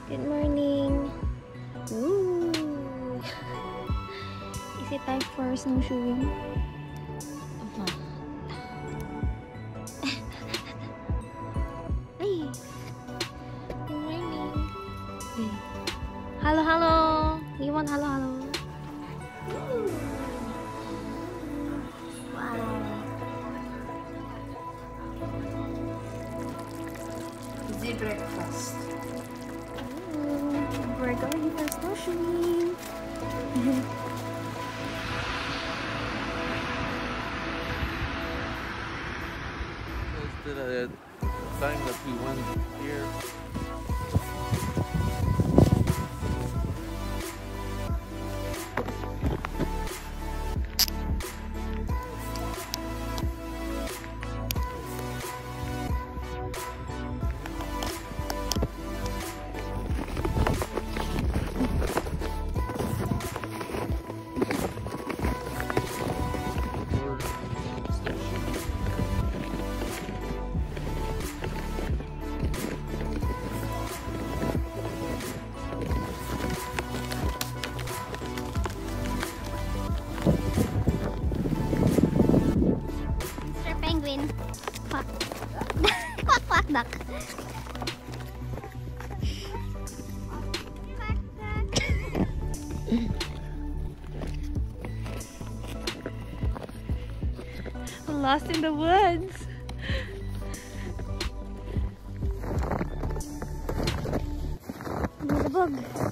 Good morning. Ooh. Is it time for snowshoeing? Hey. Good morning. Hey. Hello, hello. You want hello, hello? Ooh. Wow. Easy breakfast. We're going for snowshoeing. The time that we went here. Penguin. Quack. Quack, quack, duck. Quack, duck. Lost in the woods. There's a bug.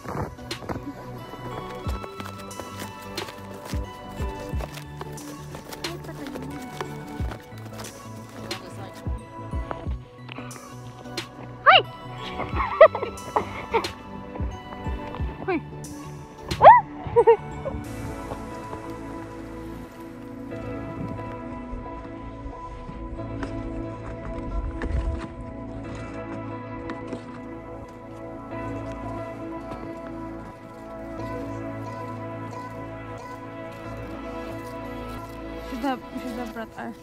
Should have brought our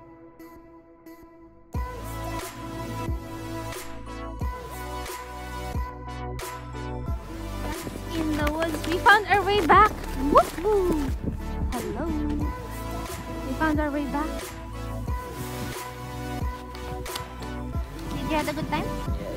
in the woods. We found our way back. Woohoo! Hello. We found our way back. Did you have a good time? Yeah.